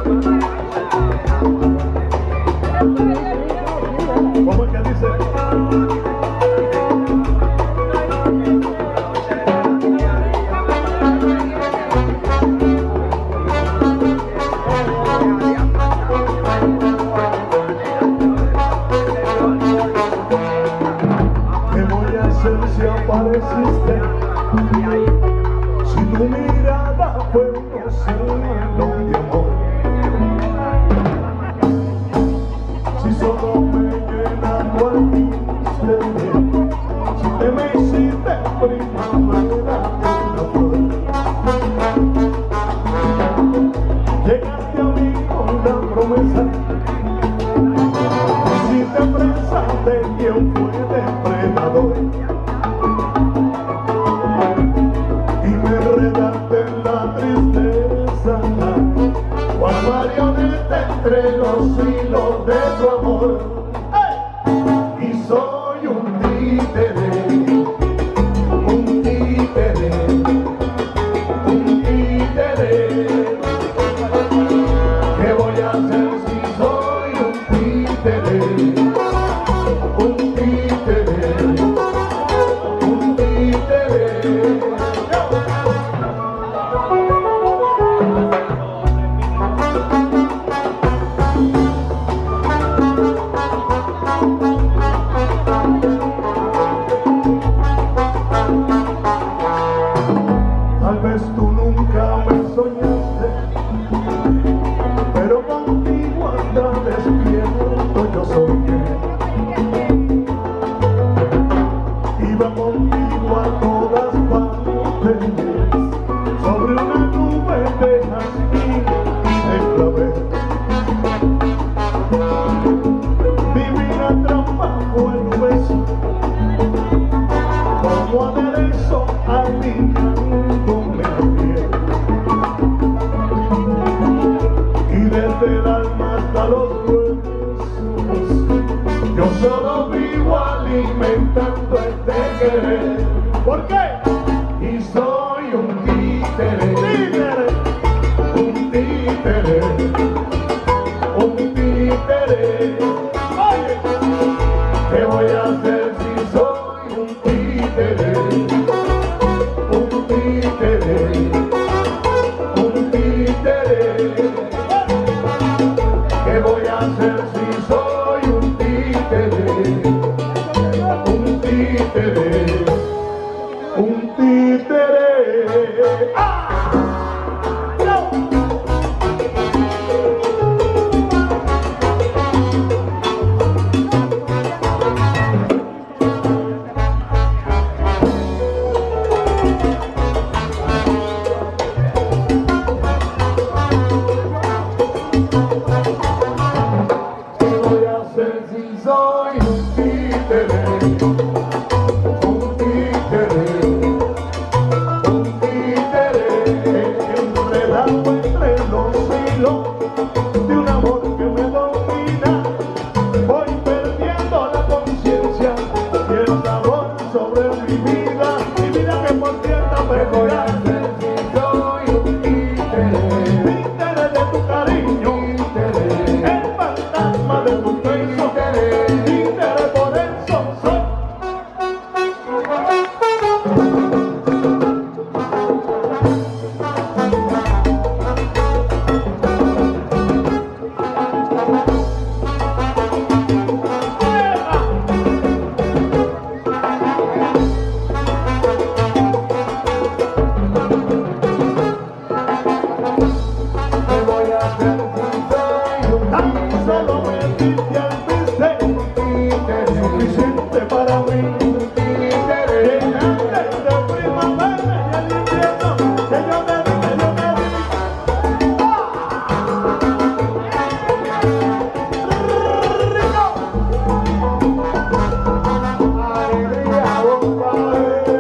¿Cómo es que dice? ¿Qué voy a hacer si apareciste? Si tu mirada fue un océano de amor, si solo me llenando al triste, si te me hiciste primavera una flor, llegaste a mí con la promesa, si te presa de quien fue depredador, y me enredaste en la tristeza, cual marioneta entre los hilos de tu amor. ¡Hey! Y soy un títere, un títere, un títere. ¿Qué voy a hacer si soy un títere? Un títere, un títere. Tal vez tú nunca me soñaste, pero contigo anda despierto yo soñé. Iba contigo a todas partes, sobre una nube de jazmín y de clavel. Divina trampa fue el beso, como aderezo alineándome la piel. Y desde el alma hasta los huesos, yo solo vivo alimentando este querer. ¿Por qué? Y soy un títere, títere, un títere, un títere. Oye, ¿qué voy a hacer si soy un títere? Un títere, un títere. ¿Qué voy a hacer si soy un títere? Un títere, un títere. ¡Ah! ¡No! ¿Qué voy a hacer si soy un títere? Un títere, un títere, enredado entre los hilos de un amor que me domina. Voy perdiendo la conciencia y el sabor sobre mi vida que por cierto me voy a hacer si soy un títere. Títere de tu cariño, el fantasma de tu beso, títere por eso soy. ¿Qué voy a hacer si soy un tan solo me diste al viste? Suficiente para mí. Llegaste de primavera y el invierno que yo te di, que yo te di. ¡Rico! Alegría, compadre.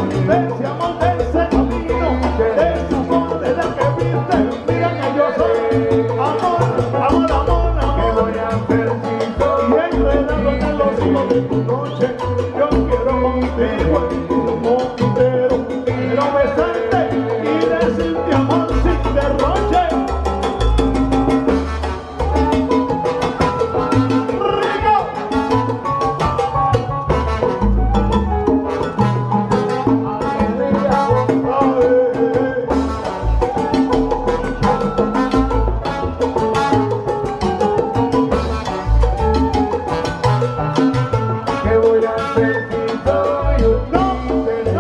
de ese amor, de ese camino, de esa soledad que viste. Mira que yo soy amor, amor, amor, ¿Qué amor. voy a hacer si soy Y enredado en los hilos de tu noche, yo quiero contigo el mundo entero. Quiero besarte y decirte amor sin derroche. ¿Qué voy a hacer si soy un títere?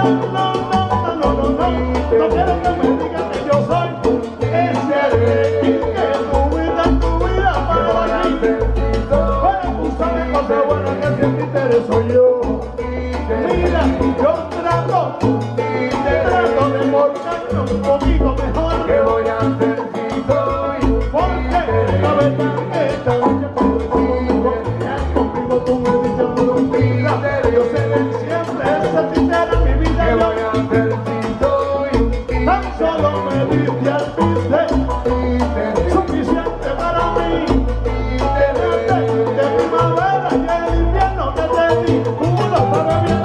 No quiero que me digas que yo soy ese rey que tu vida ¿Qué voy a para mí. hacer si soy Pero tú sabes cosa buena que si el títere soy yo. Mira, yo trato de portarme un poquito mejor. ¿Qué voy a hacer si soy Porque la verdad que esta noche cuando conmigo tú me dices vida. Yo seré siempre ese títere en mi vida. ¿Qué Yo voy a hacer si soy un tan solo me diste al viste, títere? suficiente para mí. De primavera y el invierno que te di, uno sabe bien.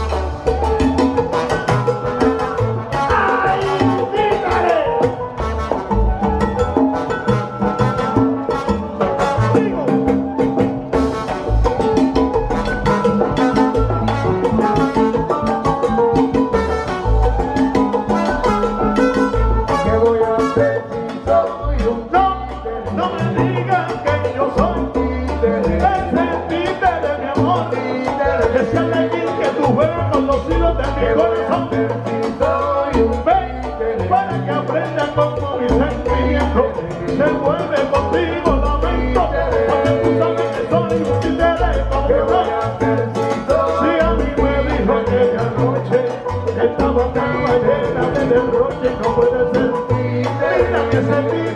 ¡Ay, títere! Digo, ¿Qué voy a hacer si soy un no me digas que yo soy títere? ese títere, mi amor. Ese alegría que tú juegas con los hilos de ¿Qué mi voy a corazón. hacer si soy un Ven para que aprenda cómo mi sentimiento se vuelve contigo lamento. Porque tú sabes que soy un títere como ¿Qué voy yo. a hacer si soy Si a mí me dijo aquella noche que estaba tan llena de derroche, no puede ser. Mira que ese